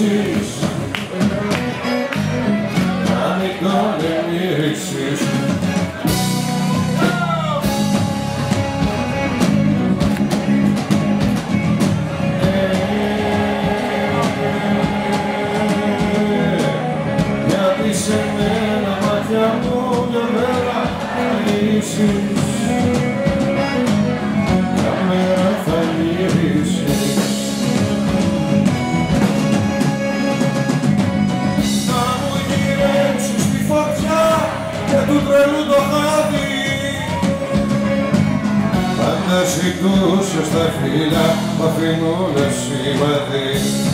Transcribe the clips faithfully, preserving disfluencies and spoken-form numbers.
ανοίξεις, να μην τον εμίξεις. Γιατί σε μένα μάτια μου μια μέρα θα λύσεις, μια μέρα θα γυρίσεις. Να μου γυρέψεις τη φωτιά και του τρελού το χάδι. Πάντα ζητούσες τα φύλλα που αφήνουνε σημαδί.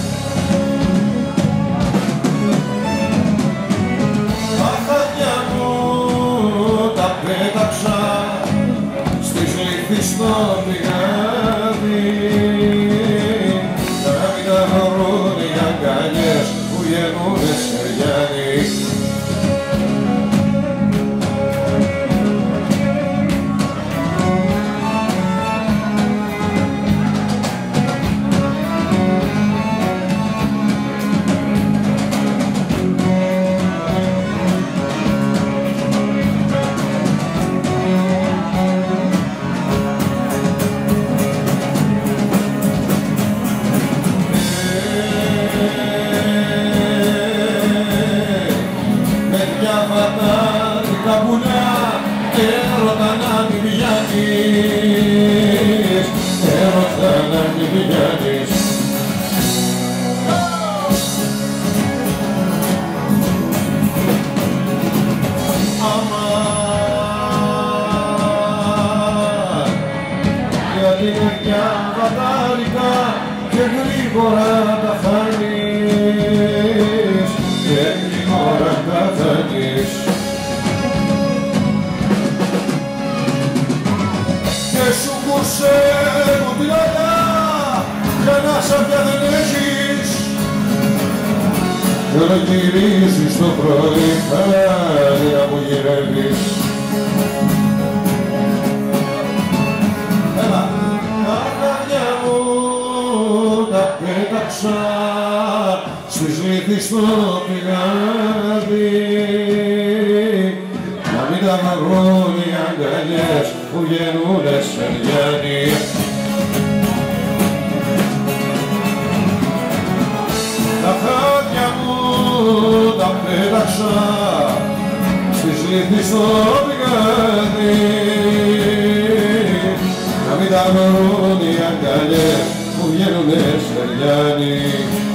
Πέταξα στις λύθεις στο πηγάδι, να μην τα βρουν οι αγκαλιές που γεννούνε στεριάνοι. Τα βουνά έρωτα να μην πηγαίνεις, έρωτα να μην πηγαίνεις. Αμάν, γιατί είναι πια βατάρικα και γρήγορα τα χάνεις, και γρήγορα τα χάνεις. Και σου κουρσεύω την αγιά, για να σ' πια δεν έχεις, και να γυρίσεις το πρωί, πάλι να μου γυρεύεις. Έλα, τα καρδιά μου τα πέταξα στις λύθεις στο πηγάδι, να μην τα βρουν οι αγκαλιές που γεννούνε στεριάνοι. Τα χάδια μου τα πέταξα στις λύθεις στο πηγάδι, να μην τα βρουν οι αγκαλιές που γεννούνε στεριάνοι.